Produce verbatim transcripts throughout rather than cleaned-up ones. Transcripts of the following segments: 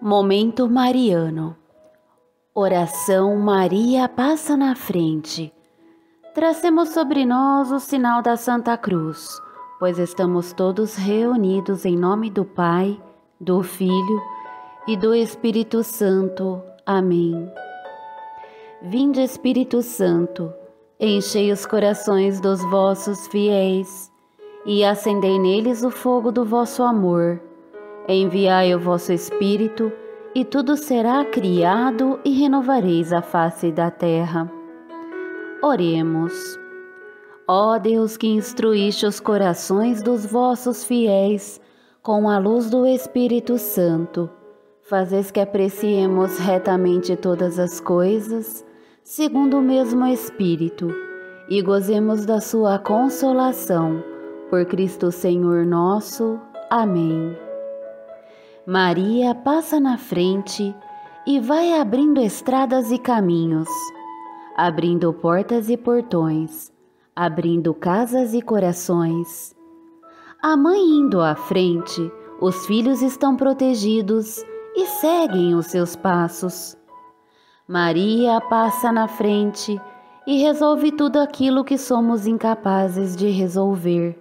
Momento mariano. Oração Maria passa na frente. Tracemos sobre nós o sinal da Santa Cruz, pois estamos todos reunidos em nome do Pai, do Filho e do Espírito Santo. Amém. Vinde, Espírito Santo, enchei os corações dos vossos fiéis e acendei neles o fogo do vosso amor. Enviai o vosso Espírito, e tudo será criado, e renovareis a face da terra. Oremos. Ó Deus, que instruíste os corações dos vossos fiéis com a luz do Espírito Santo, fazeis que apreciemos retamente todas as coisas, segundo o mesmo Espírito, e gozemos da sua consolação. Por Cristo Senhor nosso. Amém. Maria passa na frente e vai abrindo estradas e caminhos, abrindo portas e portões, abrindo casas e corações. A mãe indo à frente, os filhos estão protegidos e seguem os seus passos. Maria passa na frente e resolve tudo aquilo que somos incapazes de resolver.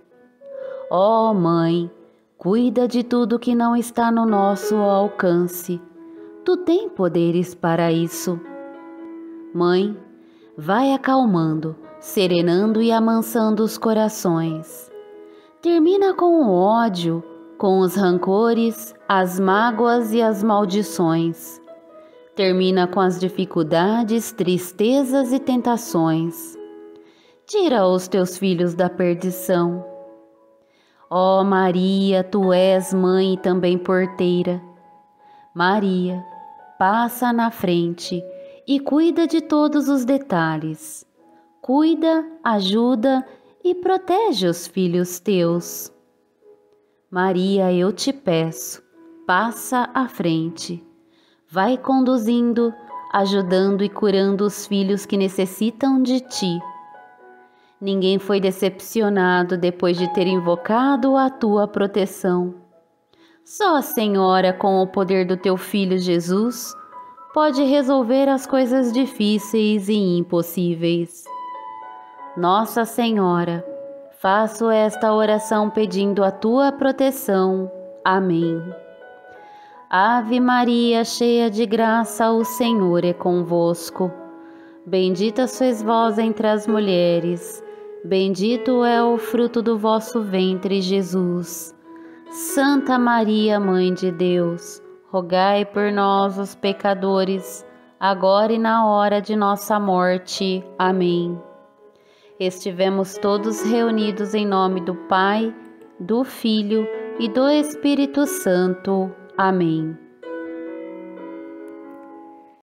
Ó Mãe, cuida de tudo que não está no nosso alcance. Tu tem poderes para isso. Mãe, vai acalmando, serenando e amansando os corações. Termina com o ódio, com os rancores, as mágoas e as maldições. Termina com as dificuldades, tristezas e tentações. Tira os teus filhos da perdição. Ó Maria, tu és mãe e também porteira. Maria, passa na frente e cuida de todos os detalhes. Cuida, ajuda e protege os filhos teus. Maria, eu te peço, passa à frente. Vai conduzindo, ajudando e curando os filhos que necessitam de ti. Ninguém foi decepcionado depois de ter invocado a tua proteção. Só a Senhora, com o poder do teu Filho Jesus, pode resolver as coisas difíceis e impossíveis. Nossa Senhora, faço esta oração pedindo a tua proteção. Amém. Ave Maria, cheia de graça, o Senhor é convosco. Bendita sois vós entre as mulheres, bendito é o fruto do vosso ventre, Jesus. Santa Maria, Mãe de Deus, rogai por nós, os pecadores, agora e na hora de nossa morte. Amém. Estivemos todos reunidos em nome do Pai, do Filho e do Espírito Santo. Amém.